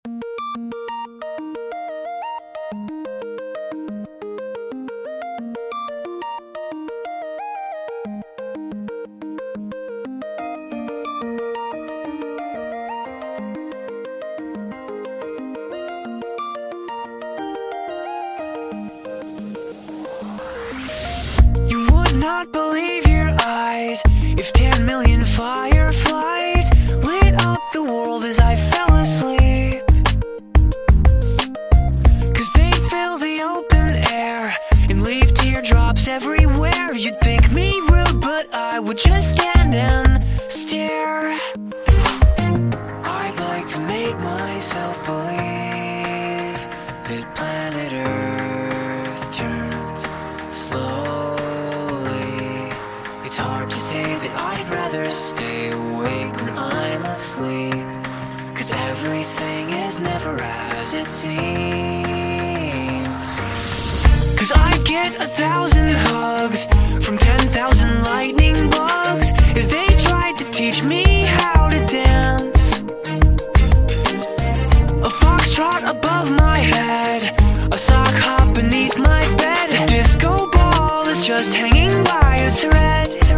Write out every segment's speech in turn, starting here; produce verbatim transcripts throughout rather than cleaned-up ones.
Not believe your eyes if ten million fireflies lit up the world as I fell asleep. Cause they fill the open air and leave teardrops everywhere. You'd think me rude, but I would just stand and stare. I'd like to make myself believe that planet Earth turns slow. It's hard to say that I'd rather stay awake when I'm asleep, cause everything is never as it seems. Cause I get a thousand hugs from ten thousand lightning bugs as they tried to teach me how to dance. A foxtrot above my head, a sock hop beneath my bed, a disco ball is just hanging by a thread.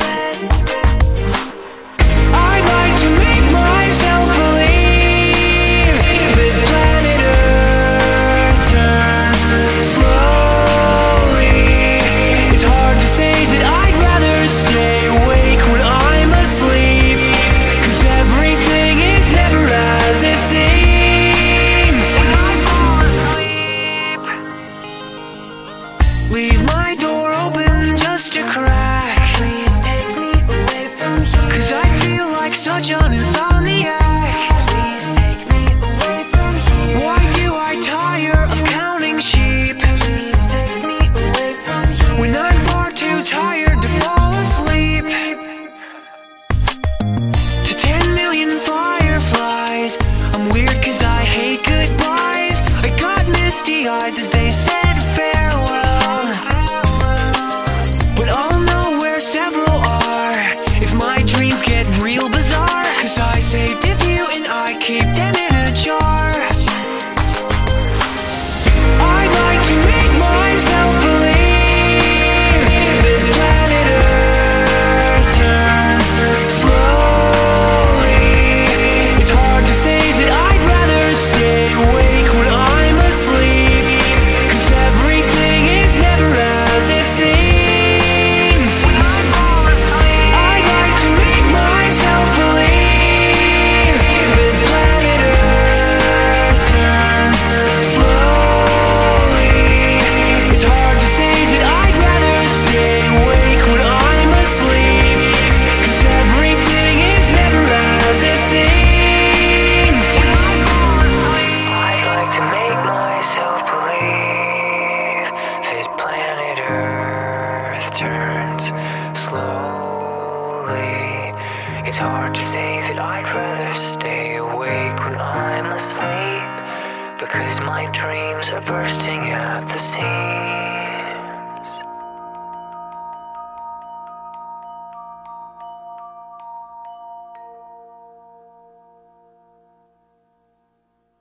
Leave my door open just a crack. Please take me away from here, cause I feel like such an insomniac. Please take me away from here. Why do I tire of counting sheep? Please take me away from here, when I'm far too tired to fall asleep. To ten million fireflies, I'm weird cause I hate goodbyes. I got misty eyes as they said farewell. Saved a few and I keep them in a jar. I'd like to make myself believe that planet Earth turns slowly. It's hard to say that I'd rather stay awake when I'm asleep, cause everything is never as it seems. I'd like to make myself believe It's hard to say that I'd rather stay awake when I'm asleep, because my dreams are bursting at the seams.